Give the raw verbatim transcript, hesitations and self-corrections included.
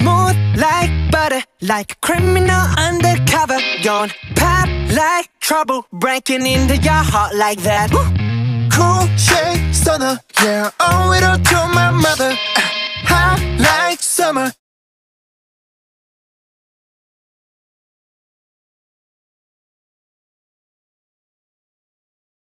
smooth like butter, like a criminal undercover. Yawn, pop like trouble, breaking into your heart like that. Woo. Cool shade stunner, yeah, owe it all to my mother.